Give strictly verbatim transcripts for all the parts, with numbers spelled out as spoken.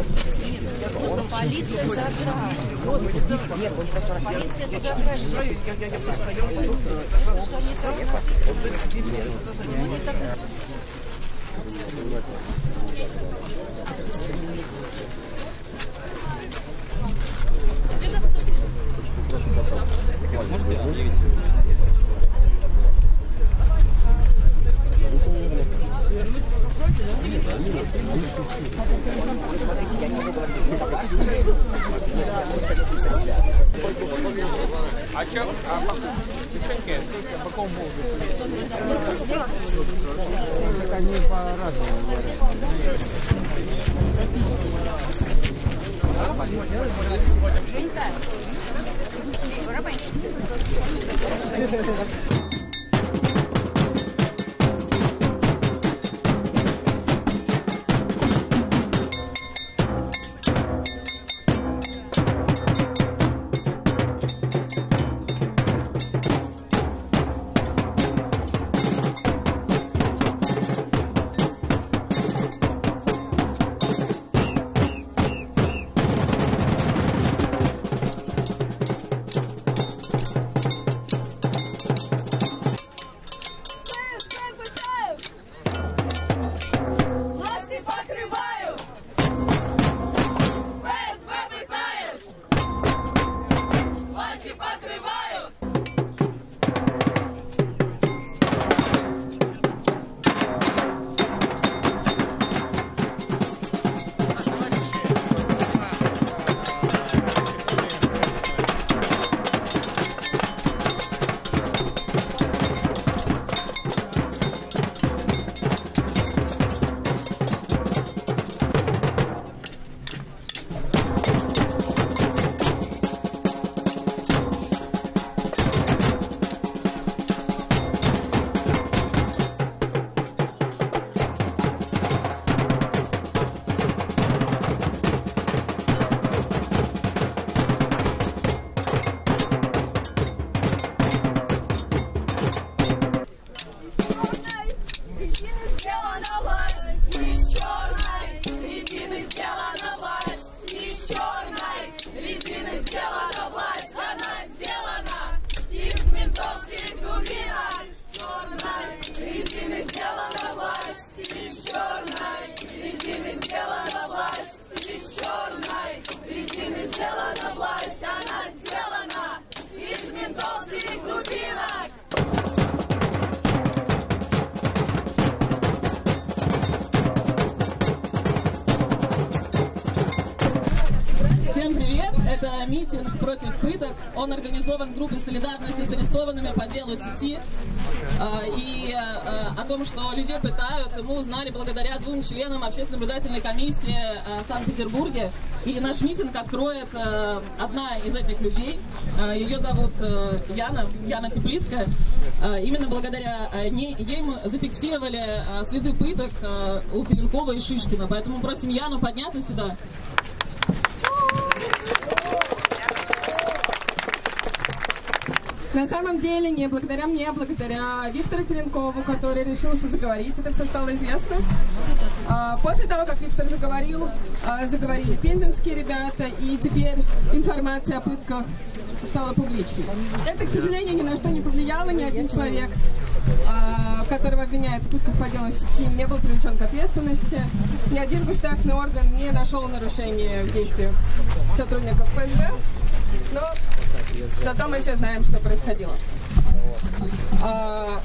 Полиция за граждан. Нет, он просто полиция за граждан. Можете объявить? А чем? А девчонки, по какому поводу? Они по-разному говорят. Всем привет! Это митинг против пыток. Он организован группой солидарности с арестованными по делу сети. И о том, что людей пытают, мы узнали благодаря двум членам общественной наблюдательной комиссии в Санкт-Петербурге. И наш митинг откроет одна из этих людей. Ее зовут Яна, Яна Теплицкая. Именно благодаря ней, ей мы зафиксировали следы пыток у Филинкова и Шишкина. Поэтому просим Яну подняться сюда. На самом деле, не благодаря мне, а благодаря Виктору Филинкову, который решился заговорить, это все стало известно. После того, как Виктор заговорил, заговорили пензенские ребята, и теперь информация о пытках стала публичной. Это, к сожалению, ни на что не повлияло, ни один человек, которого обвиняют в пытках по делу сети, не был привлечен к ответственности, ни один государственный орган не нашел нарушения в действиях сотрудников эф эс бэ. Но зато мы все знаем, что происходило. А...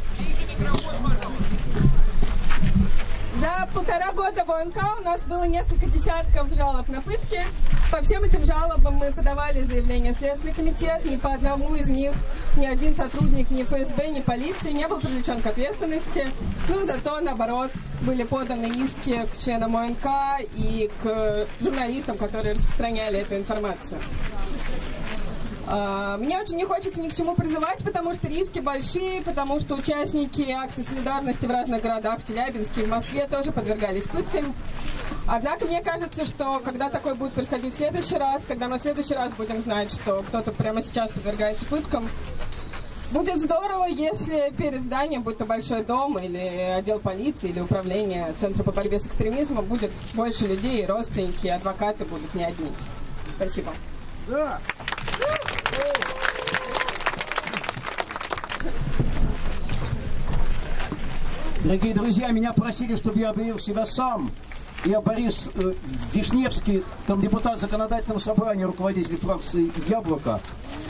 За полтора года в о эн ка у нас было несколько десятков жалоб на пытки. По всем этим жалобам мы подавали заявление в Следственный комитет. Ни по одному из них ни один сотрудник ни эф эс бэ, ни полиции не был привлечен к ответственности. Но зато, наоборот, были поданы иски к членам о эн ка и к журналистам, которые распространяли эту информацию. Мне очень не хочется ни к чему призывать, потому что риски большие, потому что участники акции солидарности в разных городах, в Челябинске, в Москве тоже подвергались пыткам. Однако мне кажется, что когда такое будет происходить в следующий раз, когда мы в следующий раз будем знать, что кто-то прямо сейчас подвергается пыткам, Будет здорово, если перед зданием, будь то Большой дом, или отдел полиции, или управление Центра по борьбе с экстремизмом, будет больше людей, родственники, адвокаты будут не одни. Спасибо. Да. Дорогие друзья, меня просили, чтобы я объявил себя сам. Я Борис э, Вишневский, там депутат Законодательного собрания, руководитель фракции «Яблоко».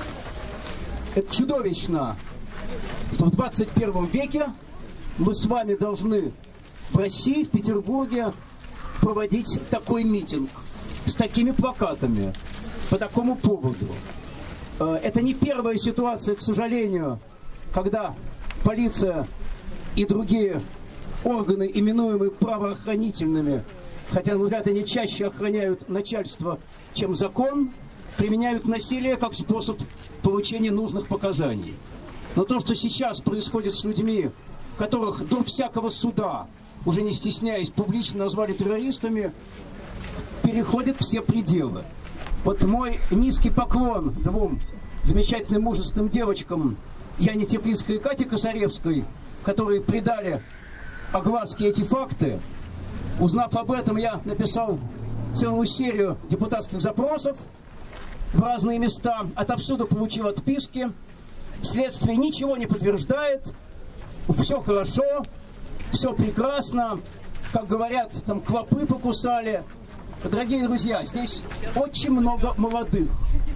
Это чудовищно, что в двадцать первом веке мы с вами должны в России, в Петербурге проводить такой митинг с такими плакатами по такому поводу. Э, это не первая ситуация, к сожалению, когда полиция и другие органы, именуемые правоохранительными, хотя, на мой взгляд, они чаще охраняют начальство, чем закон, применяют насилие как способ получения нужных показаний. Но то, что сейчас происходит с людьми, которых до всякого суда, уже не стесняясь, публично назвали террористами, переходит все пределы. Вот мой низкий поклон двум замечательным мужественным девочкам, Яне Теплицкой и Кате Косаревской, которые придали огласке эти факты. Узнав об этом, я написал целую серию депутатских запросов в разные места, отовсюду получил отписки. Следствие ничего не подтверждает, все хорошо, все прекрасно, как говорят, там клопы покусали. Дорогие друзья, здесь очень много молодых,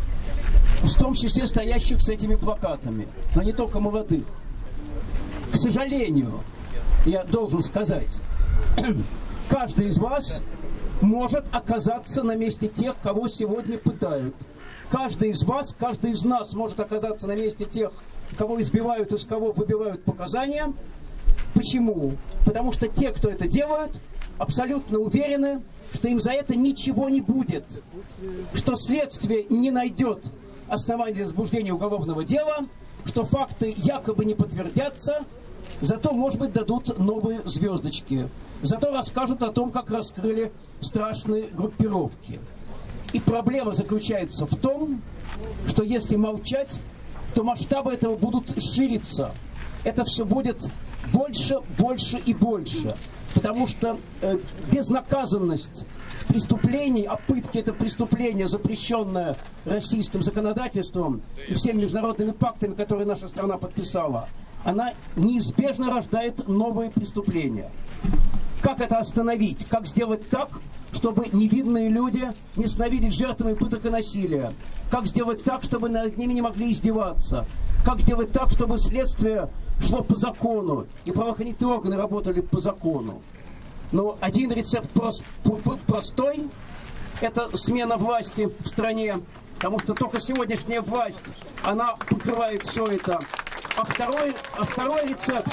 в том числе стоящих с этими плакатами, но не только молодых. К сожалению, я должен сказать, каждый из вас может оказаться на месте тех, кого сегодня пытают. Каждый из вас, каждый из нас может оказаться на месте тех, кого избивают, из кого выбивают показания. Почему? Потому что те, кто это делают, абсолютно уверены, что им за это ничего не будет, что следствие не найдет оснований для возбуждения уголовного дела, что факты якобы не подтвердятся, зато, может быть, дадут новые звездочки, зато расскажут о том, как раскрыли страшные группировки. И проблема заключается в том, что если молчать, то масштабы этого будут шириться. Это все будет больше, больше и больше. Потому что э, безнаказанность преступлений, а пытки — это преступление, запрещенное российским законодательством и всеми международными пактами, которые наша страна подписала, она неизбежно рождает новые преступления. Как это остановить? Как сделать так, чтобы невинные люди не становились жертвами пыток и насилия? Как сделать так, чтобы над ними не могли издеваться? Как сделать так, чтобы следствие шло по закону и правоохранительные органы работали по закону? Но один рецепт прост, простой – это смена власти в стране, потому что только сегодняшняя власть, она покрывает все это. А второй, а второй рецепт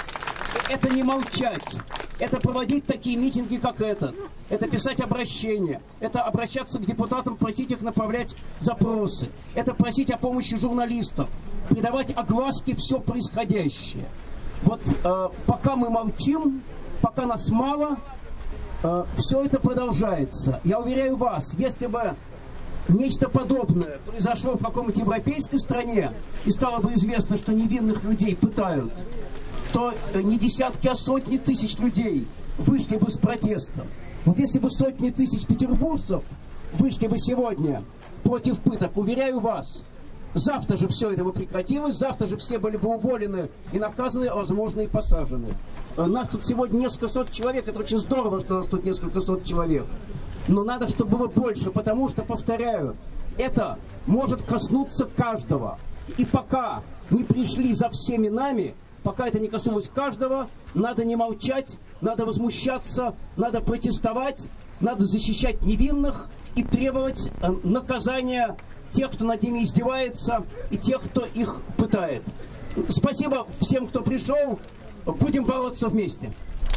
– это не молчать. Это проводить такие митинги, как этот. Это писать обращения. Это обращаться к депутатам, просить их направлять запросы. Это просить о помощи журналистов. Придавать огласке все происходящее. Вот э, пока мы молчим, пока нас мало, э, все это продолжается. Я уверяю вас, если бы нечто подобное произошло в каком-нибудь европейской стране и стало бы известно, что невинных людей пытают, то не десятки, а сотни тысяч людей вышли бы с протестом. Вот если бы сотни тысяч петербуржцев вышли бы сегодня против пыток, уверяю вас, завтра же все это бы прекратилось, завтра же все были бы уволены и наказаны, а возможно и посажены. Нас тут сегодня несколько сот человек, это очень здорово, что нас тут несколько сот человек. Но надо, чтобы было больше, потому что, повторяю, это может коснуться каждого. И пока не пришли за всеми нами, пока это не коснулось каждого, надо не молчать, надо возмущаться, надо протестовать, надо защищать невинных и требовать наказания тех, кто над ними издевается, и тех, кто их пытает. Спасибо всем, кто пришел. Будем бороться вместе.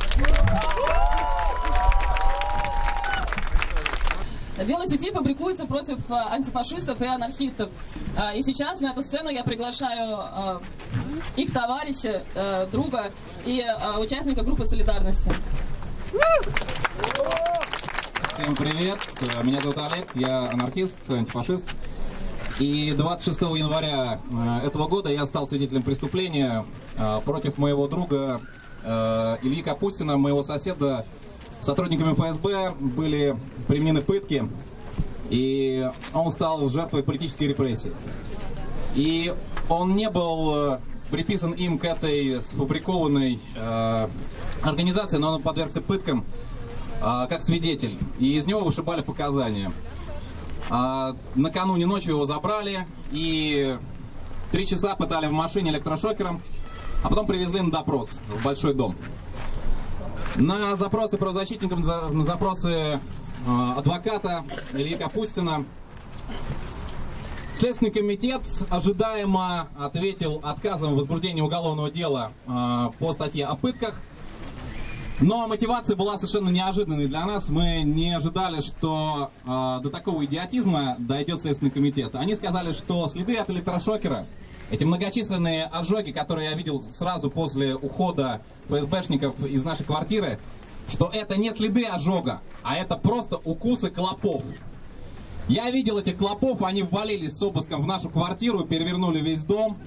Дело сети публикуется против э, антифашистов и анархистов. Э, и сейчас на эту сцену я приглашаю э, их товарища, э, друга и э, участника группы «Солидарности». Всем привет, меня зовут Олег, я анархист, антифашист. И двадцать шестого января этого года я стал свидетелем преступления против моего друга Ильи Капустина, моего соседа. Сотрудниками эф эс бэ были применены пытки, и он стал жертвой политической репрессии. И он не был приписан им к этой сфабрикованной э, организации, но он подвергся пыткам э, как свидетель. И из него вышибали показания. Э, накануне ночью его забрали и три часа пытали в машине электрошокером, а потом привезли на допрос в Большой дом. На запросы правозащитников, на запросы э, адвоката Ильи Капустина Следственный комитет ожидаемо ответил отказом в возбуждении уголовного дела э, по статье о пытках. Но мотивация была совершенно неожиданной для нас. Мы не ожидали, что э, до такого идиотизма дойдет Следственный комитет. Они сказали, что следы от электрошокера, эти многочисленные ожоги, которые я видел сразу после ухода эф эс бэшников из нашей квартиры, что это не следы ожога, а это просто укусы клопов. Я видел этих клопов, они ввалились с обыском в нашу квартиру, перевернули весь дом.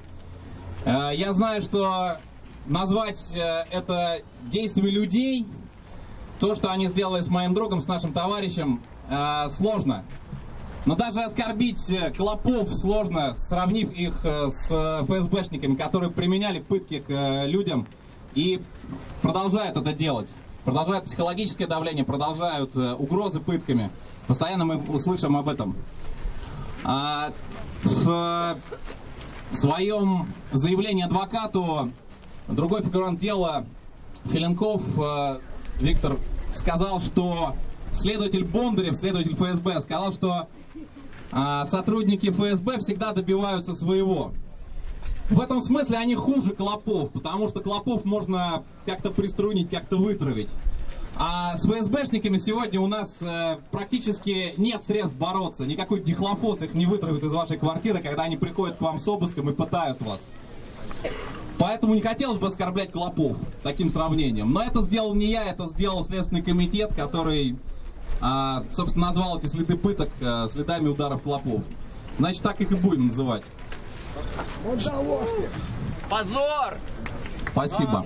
Я знаю, что назвать это действие людей, то, что они сделали с моим другом, с нашим товарищем, сложно. Но даже оскорбить клопов сложно, сравнив их с эф эс бэшниками, которые применяли пытки к людям и продолжают это делать. Продолжают психологическое давление, продолжают угрозы пытками. Постоянно мы услышим об этом. А в своем заявлении адвокату другой фигурант дела, Филенков Виктор, сказал, что следователь Бондарев, следователь эф эс бэ, сказал, что а, сотрудники эф эс бэ всегда добиваются своего. В этом смысле они хуже клопов, потому что клопов можно как-то приструнить, как-то вытравить. А с эф эс бэшниками сегодня у нас э, практически нет средств бороться. Никакой дихлофос их не вытравит из вашей квартиры, когда они приходят к вам с обыском и пытают вас. Поэтому не хотелось бы оскорблять клопов таким сравнением. Но это сделал не я, это сделал Следственный комитет, который, э, собственно, назвал эти следы пыток э, следами ударов клопов. Значит, так их и будем называть. Позор! Спасибо.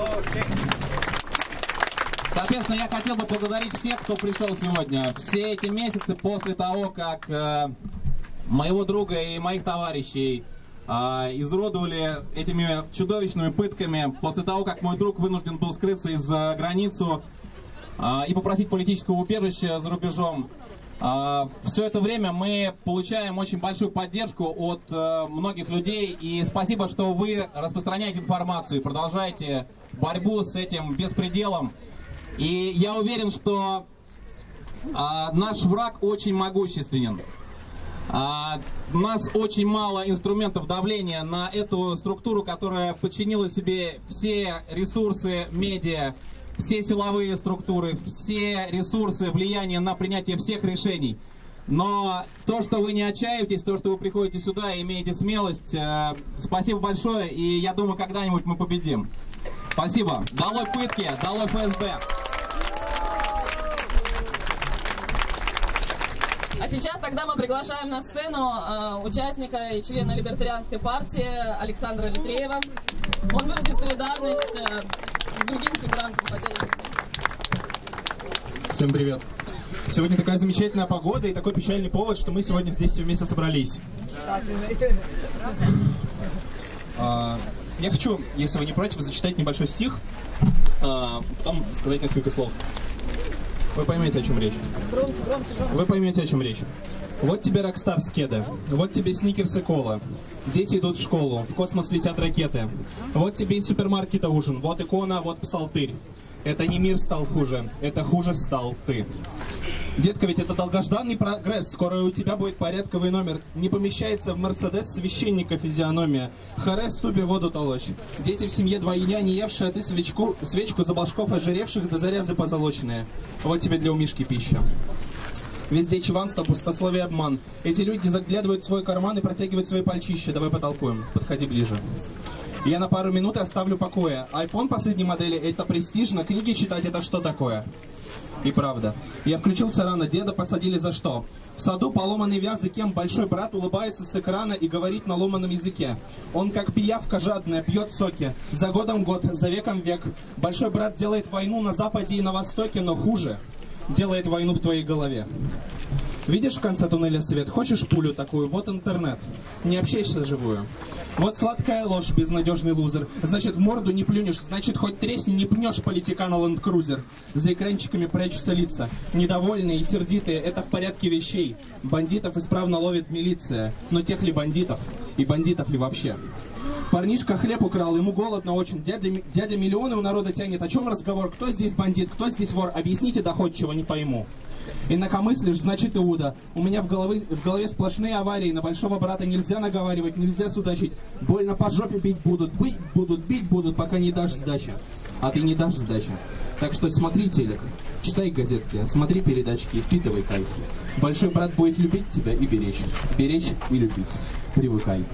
Соответственно, я хотел бы поблагодарить всех, кто пришел сегодня. Все эти месяцы после того, как э, моего друга и моих товарищей э, изуродовали этими чудовищными пытками, после того, как мой друг вынужден был скрыться из-за границу э, и попросить политического убежища за рубежом, э, все это время мы получаем очень большую поддержку от э, многих людей. И спасибо, что вы распространяете информацию и продолжаете борьбу с этим беспределом. И я уверен, что а, наш враг очень могущественен. А, у нас очень мало инструментов давления на эту структуру, которая подчинила себе все ресурсы медиа, все силовые структуры, все ресурсы влияния на принятие всех решений. Но то, что вы не отчаиваетесь, то, что вы приходите сюда и имеете смелость, э, спасибо большое, и я думаю, когда-нибудь мы победим. Спасибо. Долой пытки, долой эф эс бэ. А сейчас тогда мы приглашаем на сцену э, участника и члена Либертарианской партии Александра Литреева. Он выразит солидарность э, с другим фигурантом по делу. Всем привет. Сегодня такая замечательная погода и такой печальный повод, что мы сегодня здесь все вместе собрались. Я хочу, если вы не против, зачитать небольшой стих, а потом сказать несколько слов. Вы поймете, о чем речь. Громче, громче, громче. Вы поймете, о чем речь. Вот тебе Рокстар с кеда, вот тебе сникерс и кола. Дети идут в школу, в космос летят ракеты. Вот тебе из супермаркета ужин, вот икона, вот псалтырь. Это не мир стал хуже, это хуже стал ты. Детка, ведь это долгожданный прогресс. Скоро у тебя будет порядковый номер. Не помещается в Мерседес священника физиономия. Харе в ступе воду толочь. Дети в семье двойня, не евшие, а ты свечку, свечку за башков ожиревших до зарязы позолоченные. Вот тебе для умишки пища. Везде чванство, пустословие, обман. Эти люди заглядывают в свой карман и протягивают свои пальчища. Давай потолкуем. Подходи ближе. Я на пару минут оставлю покоя. Айфон последней модели — это престижно. Книги читать — это что такое? И правда. Я включился рано, деда посадили за что? В саду поломанный вяз, и кем большой брат улыбается с экрана и говорит на ломаном языке. Он как пиявка жадная, пьет соки. За годом год, за веком век. Большой брат делает войну на западе и на востоке, но хуже делает войну в твоей голове. Видишь в конце туннеля свет? Хочешь пулю такую? Вот интернет. Не общайся вживую. Вот сладкая ложь, безнадежный лузер. Значит, в морду не плюнешь. Значит, хоть тресни, не пнешь политикана ленд-крузер. За экранчиками прячутся лица. Недовольные и сердитые. Это в порядке вещей. Бандитов исправно ловит милиция. Но тех ли бандитов? И бандитов ли вообще? Парнишка хлеб украл, ему голодно очень. Дядя, дядя миллионы у народа тянет. О чем разговор? Кто здесь бандит? Кто здесь вор? Объясните доходчиво, не пойму. Инакомыслишь, значит Иуда. У меня в голове, в голове сплошные аварии. На большого брата нельзя наговаривать, нельзя судачить. Больно по жопе бить будут. Бить будут, бить будут, пока не дашь сдачи. А ты не дашь сдачи. Так что смотри телек, читай газетки, смотри передачки и впитывай кайф. Большой брат будет любить тебя и беречь. Беречь и любить. Привыкай.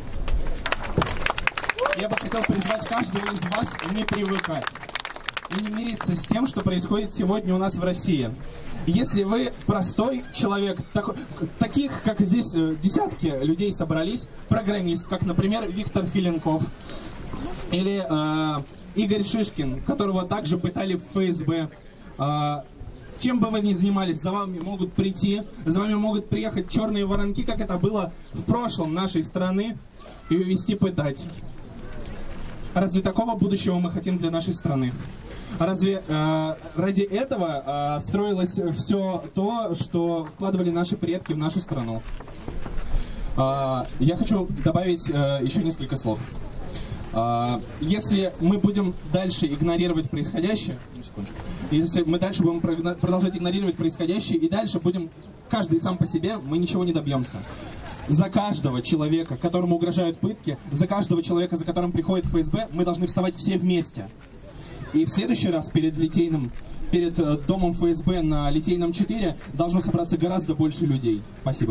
Я бы хотел призвать каждого из вас не привыкать и не мириться с тем, что происходит сегодня у нас в России. Если вы простой человек, так, таких, как здесь десятки людей собрались, программист, как, например, Виктор Филенков, или э, Игорь Шишкин, которого также пытали в эф эс бэ, э, чем бы вы ни занимались, за вами могут прийти, за вами могут приехать черные воронки, как это было в прошлом нашей страны, и увести пытать. Разве такого будущего мы хотим для нашей страны? Разве э, ради этого э, строилось все то, что вкладывали наши предки в нашу страну? Э, я хочу добавить э, еще несколько слов. Э, если мы будем дальше игнорировать происходящее, если мы дальше будем продолжать игнорировать происходящее и дальше будем каждый сам по себе, мы ничего не добьемся. За каждого человека, которому угрожают пытки, за каждого человека, за которым приходит эф эс бэ, мы должны вставать все вместе. И в следующий раз перед Литейным, перед э, домом эф эс бэ на Литейном четыре должно собраться гораздо больше людей. Спасибо.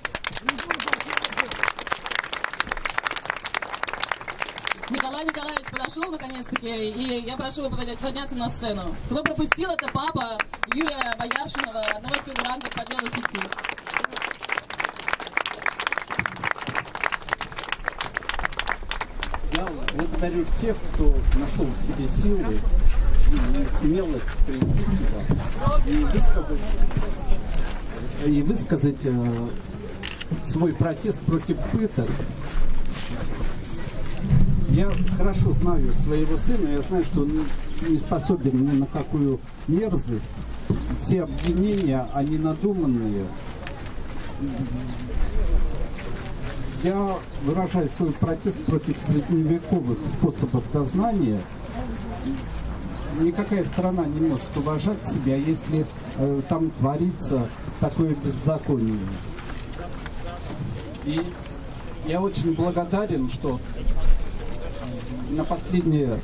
Николай Николаевич подошел наконец-таки, и я прошу его подняться на сцену. Кто пропустил, это папа Юрия Бояршинова, одного из фигурантов по делу сети. Я благодарю всех, кто нашел в себе силы и смелость прийти сюда и высказать, и высказать э, свой протест против пыток. Я хорошо знаю своего сына, я знаю, что он не способен ни на какую мерзость. Все обвинения, они надуманные. Я выражаю свой протест против средневековых способов дознания. Никакая страна не может уважать себя, если э, там творится такое беззаконие. И я очень благодарен, что на последнее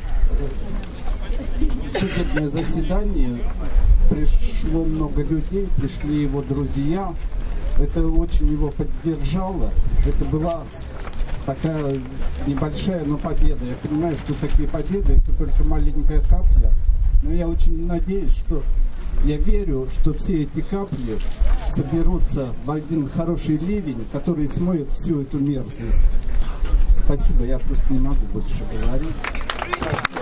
судебное заседание пришло много людей, пришли его друзья. Это очень его поддержало. Это была такая небольшая, но победа. Я понимаю, что такие победы — это только маленькая капля. Но я очень надеюсь, что... Я верю, что все эти капли соберутся в один хороший ливень, который смоет всю эту мерзость. Спасибо, я просто не могу больше говорить. Спасибо.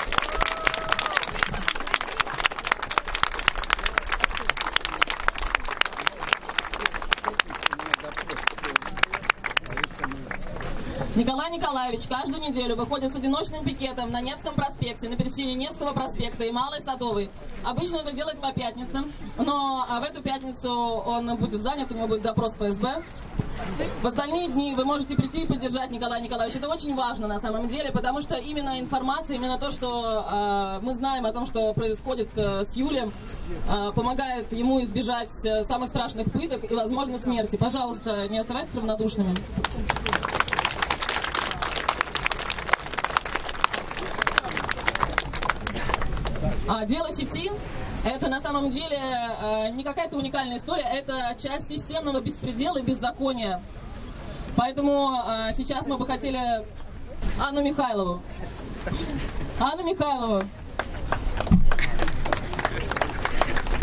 Николай Николаевич каждую неделю выходит с одиночным пикетом на Невском проспекте, на пересечении Невского проспекта и Малой Садовой. Обычно это делает по пятницам, но в эту пятницу он будет занят, у него будет допрос эф эс бэ. В остальные дни вы можете прийти и поддержать Николая Николаевича. Это очень важно на самом деле, потому что именно информация, именно то, что э, мы знаем о том, что происходит э, с Юлием, э, помогает ему избежать э, самых страшных пыток и, возможно, смерти. Пожалуйста, не оставайтесь равнодушными. А дело сети — это на самом деле э, не какая-то уникальная история, это часть системного беспредела и беззакония. Поэтому э, сейчас мы бы хотели Анну Михайлову. Анну Михайлову.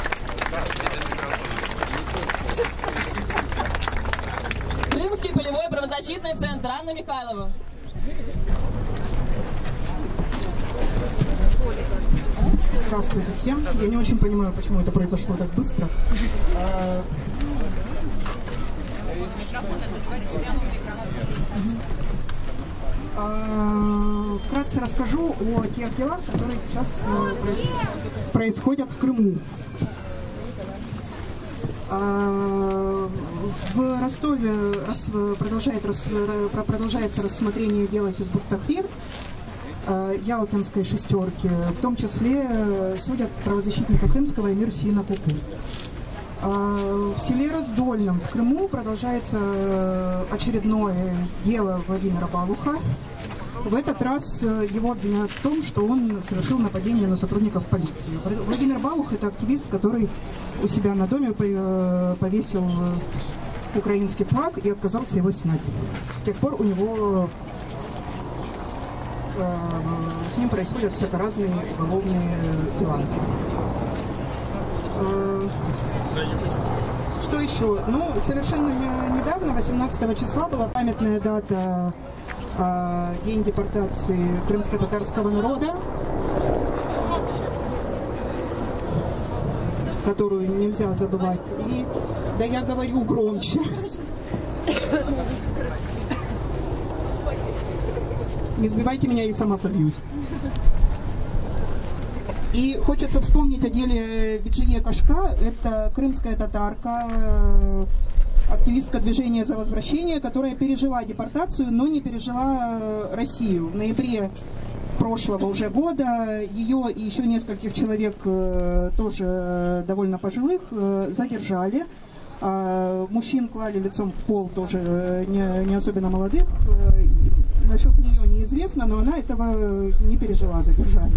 правозащитный центр, Анна Михайлова. Здравствуйте всем. Я не очень понимаю, почему это произошло так быстро. Вкратце расскажу о тех делах, которые сейчас происходят в Крыму. В Ростове продолжается рассмотрение дела Хизбут Тахрир, Ялтинской шестерки. В том числе судят правозащитника крымского Эмир Сина Куку. В селе Раздольном в Крыму продолжается очередное дело Владимира Балуха. В этот раз его обвиняют в том, что он совершил нападение на сотрудников полиции. Владимир Балух – это активист, который у себя на доме повесил украинский флаг и отказался его снять. С тех пор у него с ним происходят всяко разные уголовные дела. Что еще? Ну, совершенно недавно, восемнадцатого числа, была памятная дата, день депортации крымско-татарского народа, которую нельзя забывать. И, да я говорю громче. Не сбивайте меня, и сама собьюсь. И хочется вспомнить о деле Виджие Кашка. Это крымская татарка, активистка движения за возвращение, которая пережила депортацию, но не пережила Россию. В ноябре прошлого уже года ее и еще нескольких человек, тоже довольно пожилых, задержали. Мужчин клали лицом в пол, тоже не, не особенно молодых. Насчет нее неизвестно, но она этого не пережила, задержали.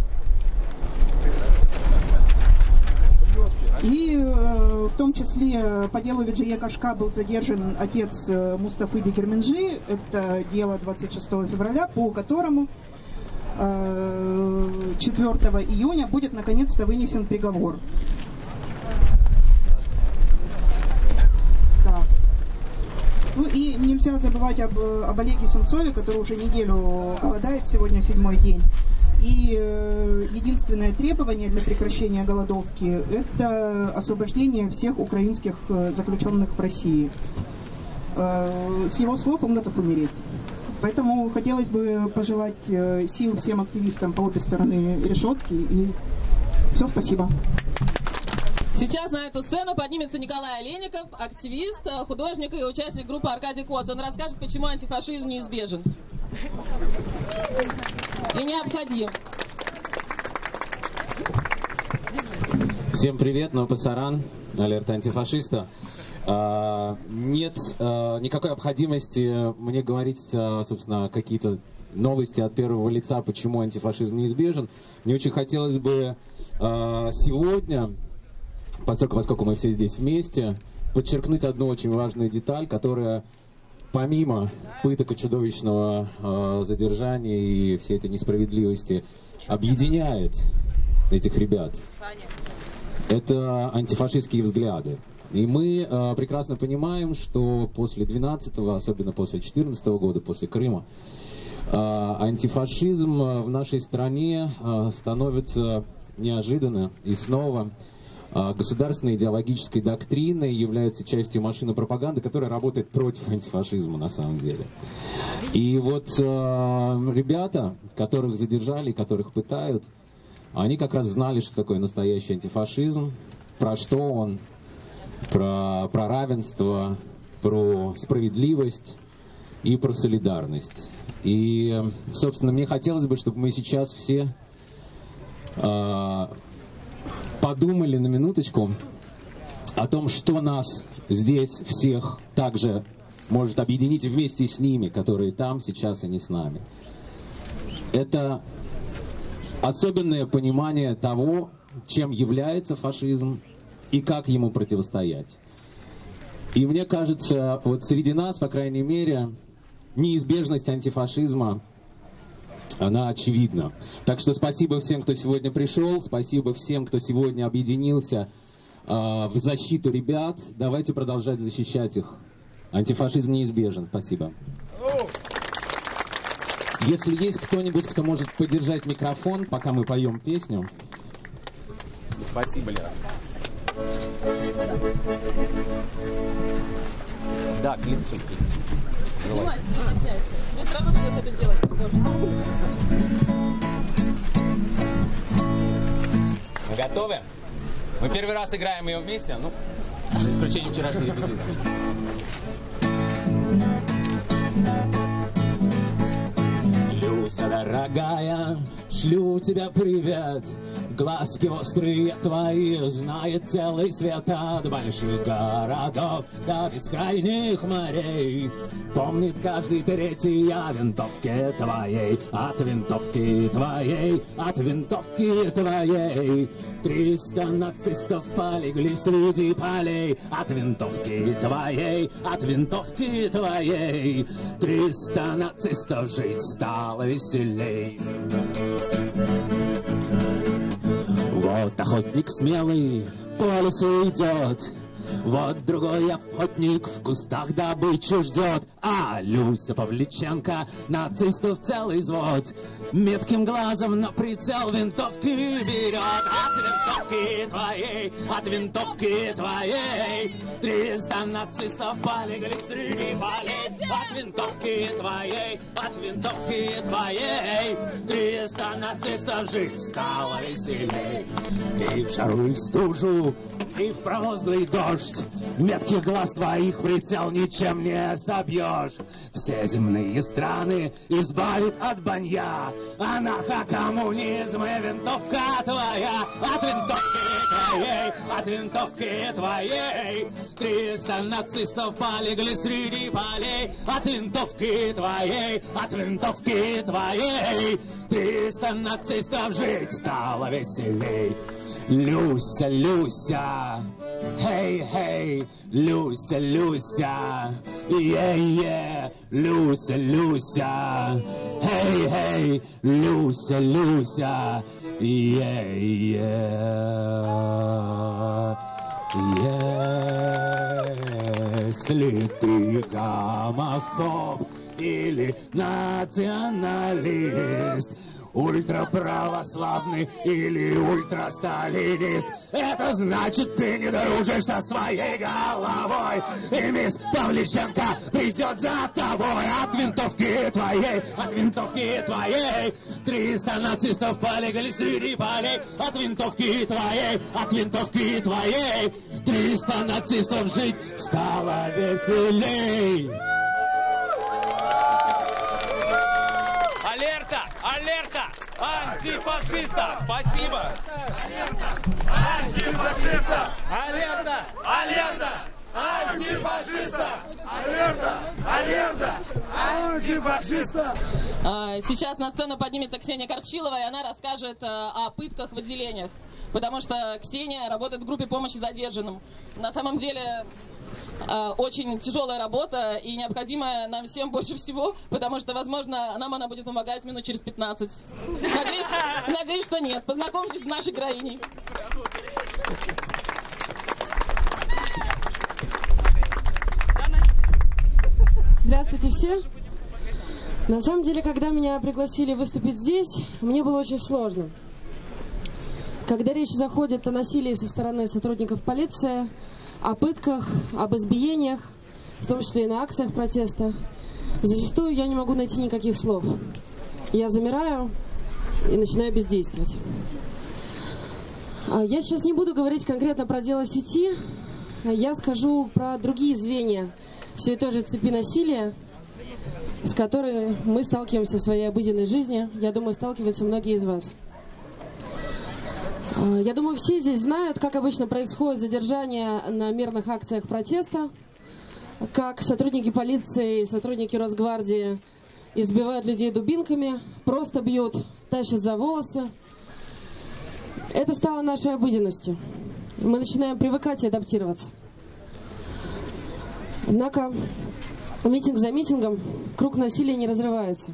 И э, в том числе по делу Виджие Кашка был задержан отец э, Мустафы Дегерменджи. Это дело двадцать шестого февраля, по которому э, четвёртого июня будет наконец-то вынесен приговор. Так. Ну и нельзя забывать об, об Олеге Сенцове, который уже неделю голодает, сегодня седьмой день. И э, единственное требование для прекращения голодовки – это освобождение всех украинских э, заключенных в России. Э, с его слов он готов умереть. Поэтому хотелось бы пожелать э, сил всем активистам по обе стороны решетки. И все, спасибо. Сейчас на эту сцену поднимется Николай Олейников, активист, художник и участник группы Аркадий Коц. Он расскажет, почему антифашизм неизбежен и необходим. Всем привет, Нопа Саран, алерта антифашиста. А, нет а, никакой необходимости мне говорить, а, собственно, какие-то новости от первого лица, почему антифашизм неизбежен. Мне очень хотелось бы а, сегодня, поскольку, поскольку мы все здесь вместе, подчеркнуть одну очень важную деталь, которая помимо пыток и чудовищного э, задержания и всей этой несправедливости объединяет этих ребят. Это антифашистские взгляды. И мы э, прекрасно понимаем, что после двенадцатого, особенно после четырнадцатого года, после Крыма, э, антифашизм в нашей стране э, становится неожиданно и снова государственной идеологической доктриной, является частью машины пропаганды, которая работает против антифашизма на самом деле. И вот э, ребята, которых задержали, которых пытают, они как раз знали, что такое настоящий антифашизм, про что он, про, про равенство, про справедливость и про солидарность. И, собственно, мне хотелось бы, чтобы мы сейчас все э, подумали на минуточку о том, что нас здесь всех также может объединить вместе с ними, которые там сейчас и не с нами. Это особенное понимание того, чем является фашизм и как ему противостоять. И мне кажется, вот среди нас, по крайней мере, неизбежность антифашизма, она очевидна. Так что спасибо всем, кто сегодня пришел, спасибо всем, кто сегодня объединился э, в защиту ребят. Давайте продолжать защищать их Антифашизм неизбежен, спасибо. Если есть кто-нибудь, кто может поддержать микрофон, пока мы поем песню. Спасибо, Лера. Да, к лицу, к лицу. Внимательно, не стесняйся. Мне все равно придется это делать, тоже. Мы готовы? Мы первый раз играем ее вместе, ну, за исключением вчерашней репетиции. Люся, дорогая, шлю тебе привет. Глазки острые твои знает целый свет, от больших городов до бескрайних морей. Помнит каждый третий о винтовке твоей, от винтовки твоей, от винтовки твоей. Триста нацистов полегли среди полей, от винтовки твоей, от винтовки твоей. Триста нацистов, жить стало веселей. Вот охотник смелый по лесу идет, вот другой охотник в кустах добычу ждет. А Люся Павличенко нацистов целый взвод, метким глазом на прицел винтовки берет. От винтовки твоей, от винтовки твоей, триста нацистов полегли среди полей. От винтовки твоей, от винтовки твоей, триста нацистов, жить стало веселей. И в жару, и в стужу, и в промозглый дождь, метких глаз твоих прицел ничем не собьешь. Все земные страны избавит от банья анархо-коммунизм и винтовка твоя. От винтовки твоей, от винтовки твоей, триста нацистов полегли среди полей. От винтовки твоей, от винтовки твоей, триста нацистов, жить стало веселей. Люся, Люся, хей, хей, Люся, Люся, е-е, Люся, Люся, хей, хей, Люся, Люся, е-е, если ты гомофоб или националист, ультраправославный или ультрасталинист, это значит, ты не дружишь со своей головой. И мисс Павличенко придет за тобой. От винтовки твоей, от винтовки твоей, триста нацистов полегли среди полей. От винтовки твоей, от винтовки твоей, триста нацистов, жить стало веселей. Алерта! Алерта! Антифашиста! Спасибо! Алерта! Антифашиста! Алерта! Алерта! Антифашиста! Алерта! Алерта! Антифашиста! Сейчас на сцену поднимется Ксения Корчилова, и она расскажет о пытках в отделениях. Потому что Ксения работает в группе помощи задержанным. На самом деле очень тяжелая работа и необходимая нам всем больше всего, потому что, возможно, нам она будет помогать минут через пятнадцать. Надеюсь, надеюсь, что нет. Познакомьтесь с нашей героиней. Здравствуйте все. На самом деле, когда меня пригласили выступить здесь, мне было очень сложно. Когда речь заходит о насилии со стороны сотрудников полиции, о пытках, об избиениях, в том числе и на акциях протеста, зачастую я не могу найти никаких слов. Я замираю и начинаю бездействовать. Я сейчас не буду говорить конкретно про дело сети, я скажу про другие звенья всей той же цепи насилия, с которой мы сталкиваемся в своей обыденной жизни. Я думаю, сталкиваются многие из вас. Я думаю, все здесь знают, как обычно происходит задержание на мирных акциях протеста, как сотрудники полиции, сотрудники Росгвардии избивают людей дубинками, просто бьют, тащат за волосы. Это стало нашей обыденностью. Мы начинаем привыкать и адаптироваться. Однако митинг за митингом круг насилия не разрывается.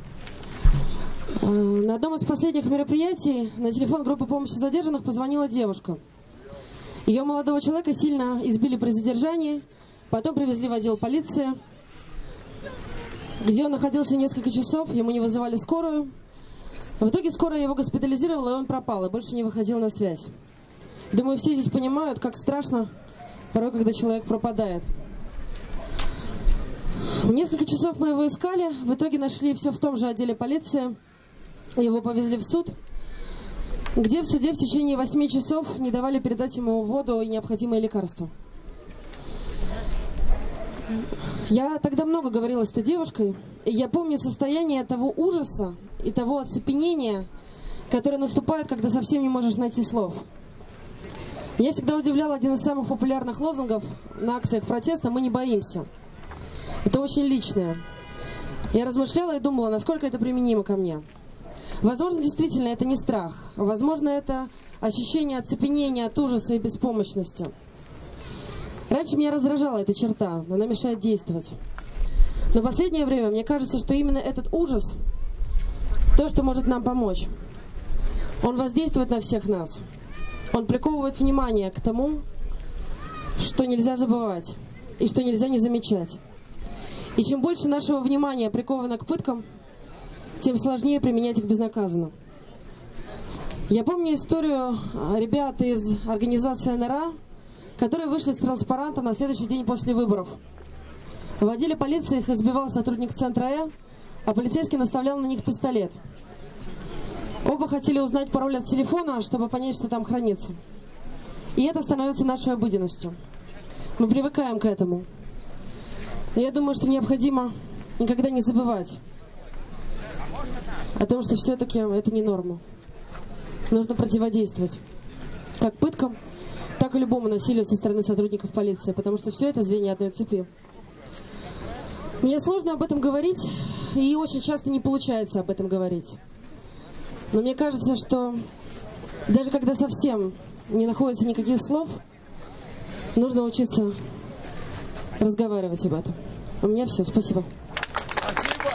На одном из последних мероприятий на телефон группы помощи задержанных позвонила девушка. Ее молодого человека сильно избили при задержании, Потом привезли в отдел полиции, где он находился несколько часов, ему не вызывали скорую. В итоге скорая его госпитализировала, и он пропал, и больше не выходил на связь. Думаю, все здесь понимают, как страшно порой, когда человек пропадает. Несколько часов мы его искали, в итоге нашли все в том же отделе полиции. Его повезли в суд, где в суде в течение восьми часов не давали передать ему воду и необходимые лекарства. Я тогда много говорила с той девушкой, и я помню состояние того ужаса и того оцепенения, которое наступает, когда совсем не можешь найти слов. Меня всегда удивлял один из самых популярных лозунгов на акциях протеста «Мы не боимся». Это очень личное. Я размышляла и думала, насколько это применимо ко мне. Возможно, действительно, это не страх. Возможно, это ощущение оцепенения от ужаса и беспомощности. Раньше меня раздражала эта черта, она мешает действовать. Но в последнее время мне кажется, что именно этот ужас – то, что может нам помочь. Он воздействует на всех нас. Он приковывает внимание к тому, что нельзя забывать и что нельзя не замечать. И чем больше нашего внимания приковано к пыткам, тем сложнее применять их безнаказанно. Я помню историю ребят из организации эн эр а, которые вышли с транспарантом на следующий день после выборов. В отделе полиции их избивал сотрудник центра Э, а полицейский наставлял на них пистолет. Оба хотели узнать пароль от телефона, чтобы понять, что там хранится. И это становится нашей обыденностью. Мы привыкаем к этому. Но я думаю, что необходимо никогда не забывать о том, что все-таки это не норма. Нужно противодействовать как пыткам, так и любому насилию со стороны сотрудников полиции, потому что все это звенья одной цепи. Мне сложно об этом говорить, и очень часто не получается об этом говорить. Но мне кажется, что даже когда совсем не находится никаких слов, нужно учиться разговаривать об этом. У меня все. Спасибо. Спасибо.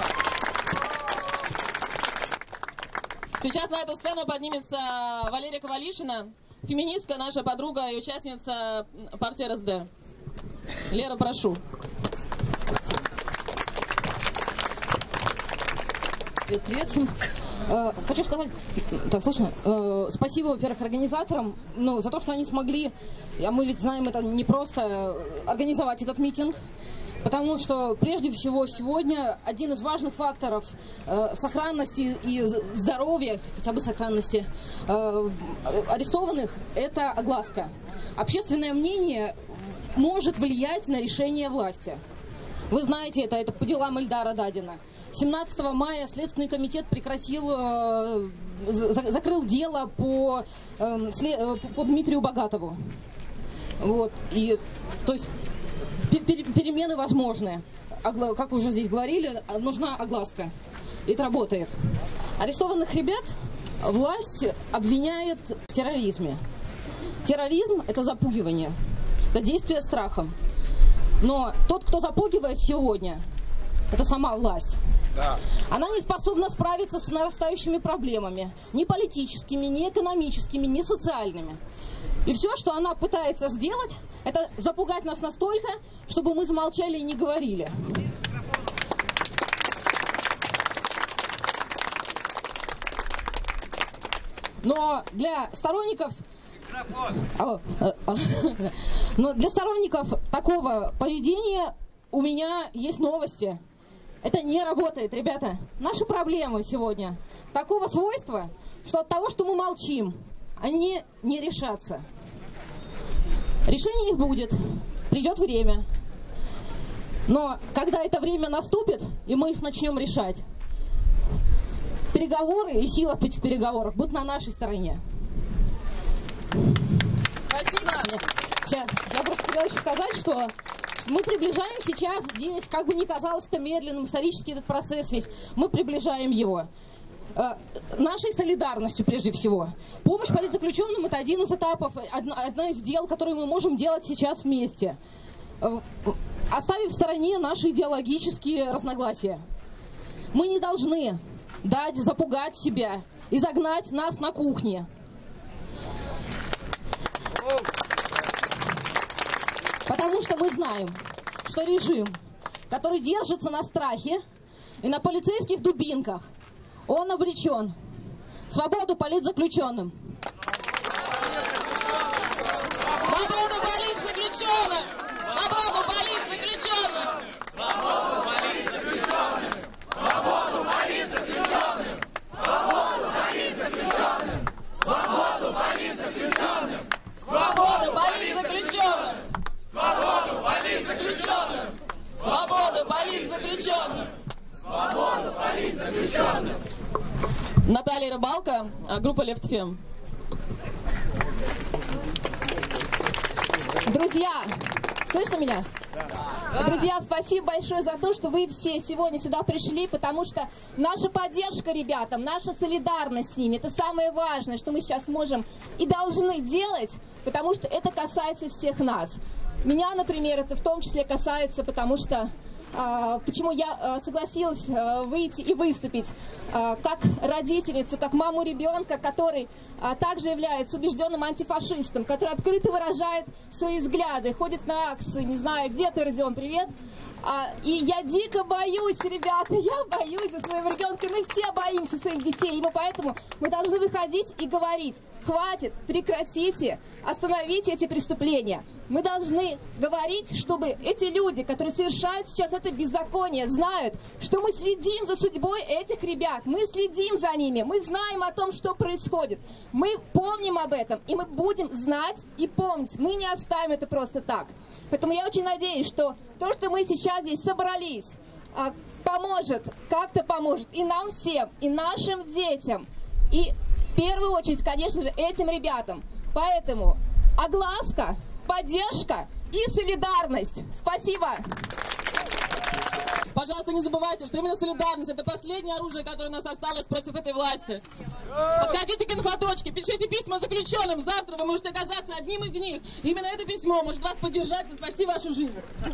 Сейчас на эту сцену поднимется Валерия Ковалишина, феминистка, наша подруга и участница партии эр эс дэ. Лера, прошу. Привет, привет всем. Э, хочу сказать, так, слышно, э, спасибо, во-первых, организаторам, ну, за то, что они смогли, а мы ведь знаем, это не просто организовать этот митинг, потому что, прежде всего, сегодня один из важных факторов э, сохранности и здоровья, хотя бы сохранности э, арестованных, это огласка. Общественное мнение может влиять на решение власти. Вы знаете это, это по делам Эльдара Дадина. семнадцатого мая Следственный комитет прекратил, э, за, закрыл дело по, э, след, по Дмитрию Богатову. Вот, и, то есть пер, перемены возможны. Огла, как уже здесь говорили, нужна огласка. Это работает. Арестованных ребят власть обвиняет в терроризме. Терроризм – это запугивание, это действие страхом. Но тот, кто запугивает сегодня, это сама власть. Да. Она не способна справиться с нарастающими проблемами, ни политическими, ни экономическими, ни социальными. И все, что она пытается сделать, это запугать нас настолько, чтобы мы замолчали и не говорили. Но для сторонников... Алло. Но для сторонников такого поведения у меня есть новости. Это не работает, ребята. Наши проблемы сегодня такого свойства, что от того, что мы молчим, они не решатся. Решение их будет, придет время. Но когда это время наступит, и мы их начнем решать, переговоры и сила в этих переговорах будут на нашей стороне. Спасибо. Сейчас, я просто хотела еще сказать, что мы приближаем сейчас здесь, как бы ни казалось это медленным, исторически этот процесс весь, мы приближаем его. Э, нашей солидарностью прежде всего. Помощь политзаключенным – это один из этапов, одна, одна из дел, которые мы можем делать сейчас вместе. Э, оставив в стороне наши идеологические разногласия. Мы не должны дать запугать себя и загнать нас на кухне. Потому что мы знаем, что режим, который держится на страхе и на полицейских дубинках, он обречен. Свободу политзаключенным! Свободу политзаключенным! Свободу политзаключенным! Свободу политзаключенным! Свободу политзаключенным! Свободу политзаключенным! Свободу политзаключенным! Свободу политзаключенным! Свободу политзаключенным! Свободу политзаключенным! Свободу политзаключенным! Наталья Рыбалка, группа Лефтфем. Друзья, слышно меня? Друзья, спасибо большое за то, что вы все сегодня сюда пришли, потому что наша поддержка ребятам, наша солидарность с ними, это самое важное, что мы сейчас можем и должны делать, потому что это касается всех нас. Меня, например, это в том числе касается, потому что а, почему я а, согласилась а, выйти и выступить а, как родительницу, как маму ребенка, который а, также является убежденным антифашистом, который открыто выражает свои взгляды, ходит на акции, не знаю, где ты, Родион, привет. А, и я дико боюсь, ребята, я боюсь за своего ребенка, мы все боимся своих детей, и мы поэтому мы должны выходить и говорить: хватит, прекратите, остановите эти преступления. Мы должны говорить, чтобы эти люди, которые совершают сейчас это беззаконие, знают, что мы следим за судьбой этих ребят, мы следим за ними, мы знаем о том, что происходит, мы помним об этом, и мы будем знать и помнить, мы не оставим это просто так. Поэтому я очень надеюсь, что то, что мы сейчас здесь собрались, поможет, как-то поможет и нам всем, и нашим детям, и в первую очередь, конечно же, этим ребятам. Поэтому огласка, поддержка и солидарность. Спасибо. Пожалуйста, не забывайте, что именно солидарность — это последнее оружие, которое у нас осталось против этой власти. Подходите к инфоточке, пишите письма заключенным. Завтра вы можете оказаться одним из них. Именно это письмо может вас поддержать и спасти вашу жизнь.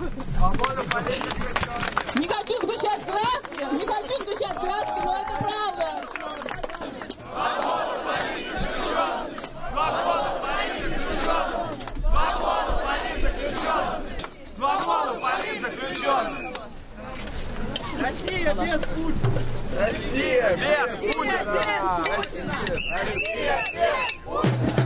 Не хочу сгущать краски, не хочу сгущать краски, но это правда. Свободу политзаключенным! Свободу политзаключенным! Свободу политзаключенным! Свободу политзаключенным! Россия без Путина! Россия без Путина! Россия без Путина!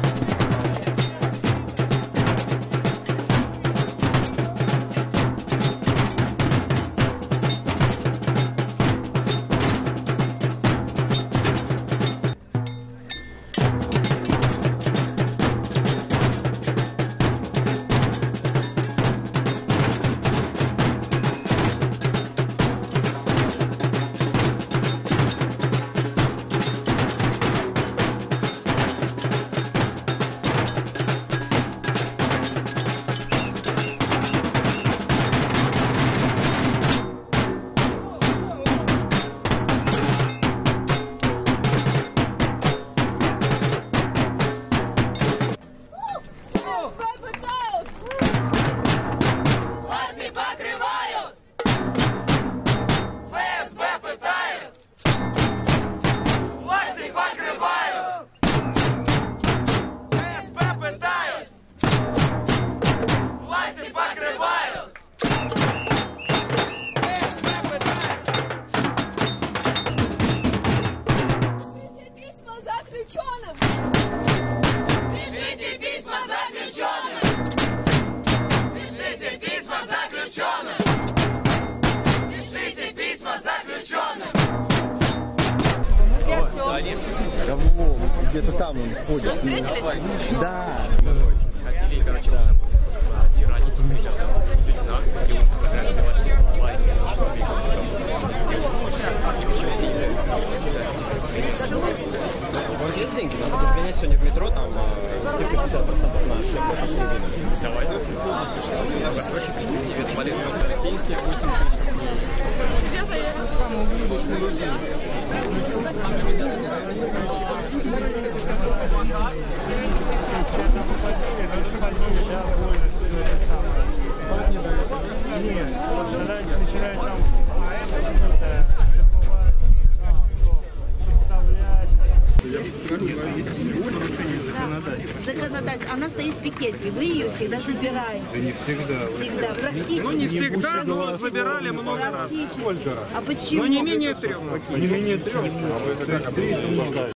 Кого? Где-то там он ходит. Да. Хотели, короче, да. Тиранить меня. Здесь на акции делают фотографии домашних плане. У вас есть деньги? Надо сгонять сегодня в метро, там скидка пятьдесят процентов на шляпу. Давайте. В краткосрочной перспективе это полезно. Пенсия восемь тысяч. Самый выгодный день. Нет, когда начинают там представлять. Я в законодательстве. законодательство, она стоит в пикете, и вы ее всегда забираете. Да не всегда. Всегда, практически. Ну не всегда, но забирали много раз. А почему? Но не менее трех. Не менее трех.